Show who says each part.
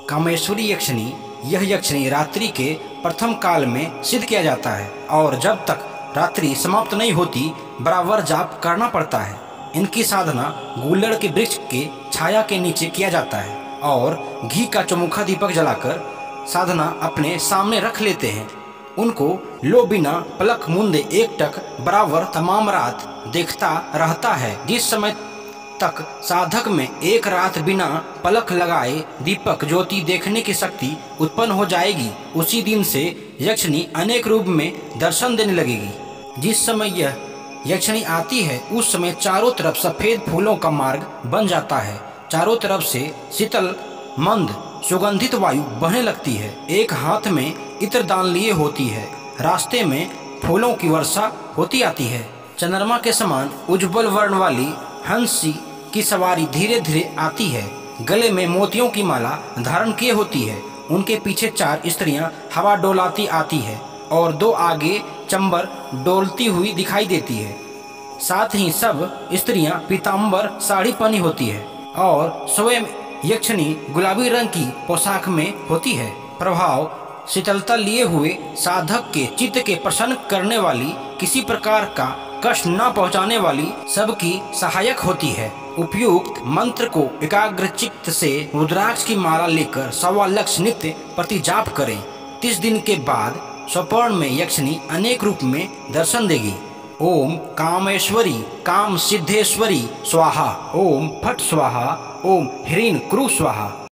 Speaker 1: कामेश्वरी यक्षिणी। यह यक्षिणी रात्रि के प्रथम काल में सिद्ध किया जाता है और जब तक रात्रि समाप्त नहीं होती बराबर जाप करना पड़ता है। इनकी साधना गुल्लड़ के वृक्ष के छाया के नीचे किया जाता है और घी का चौमुखा दीपक जलाकर साधना अपने सामने रख लेते हैं। उनको लो बिना पलक मूंदे एकटक बराबर तमाम रात देखता रहता है। जिस समय तक साधक में एक रात बिना पलक लगाए दीपक ज्योति देखने की शक्ति उत्पन्न हो जाएगी, उसी दिन से यक्षिणी अनेक रूप में दर्शन देने लगेगी। जिस समय यह यक्षिणी आती है उस समय चारों तरफ सफेद फूलों का मार्ग बन जाता है। चारों तरफ से शीतल मंद सुगंधित वायु बहने लगती है। एक हाथ में इत्र दान लिए होती है। रास्ते में फूलों की वर्षा होती आती है। चंद्रमा के समान उज्ज्वल वर्ण वाली हंसी की सवारी धीरे धीरे आती है। गले में मोतियों की माला धारण किए होती है। उनके पीछे 4 स्त्रियां हवा डोलाती आती है और 2 आगे चंबर डोलती हुई दिखाई देती है। साथ ही सब स्त्रियां पीताम्बर साड़ी पहनी होती है और स्वयं यक्षिणी गुलाबी रंग की पोशाक में होती है। प्रभाव शीतलता लिए हुए साधक के चित्त के प्रसन्न करने वाली, किसी प्रकार का कष्ट न पहुंचाने वाली, सबकी सहायक होती है। उपयुक्त मंत्र को एकाग्र चित्त से रुद्राक्ष की माला लेकर 1.25 लक्ष नित्य प्रति जाप करें। 30 दिन के बाद स्वर्ण में यक्षिणी अनेक रूप में दर्शन देगी। ओम कामेश्वरी काम सिद्धेश्वरी स्वाहा। ओम फट स्वाहा। ओम ह्रीं क्रू स्वाहा।